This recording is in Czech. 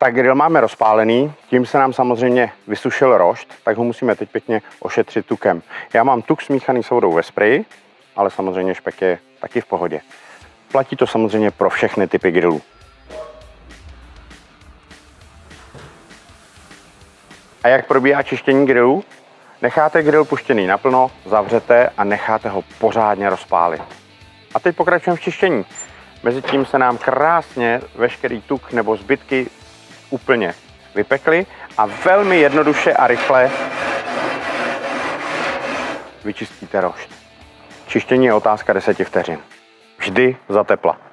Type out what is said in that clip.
Tak grill máme rozpálený, tím se nám samozřejmě vysušil rošt, tak ho musíme teď pěkně ošetřit tukem. Já mám tuk smíchaný s vodou ve spreji, ale samozřejmě špek je taky v pohodě. Platí to samozřejmě pro všechny typy grillů. A jak probíhá čištění grillu? Necháte grill puštěný naplno, zavřete a necháte ho pořádně rozpálit. A teď pokračujeme v čištění. Mezitím se nám krásně veškerý tuk nebo zbytky úplně vypekly a velmi jednoduše a rychle vyčistíte rošt. Čištění je otázka 10 vteřin. Vždy za tepla.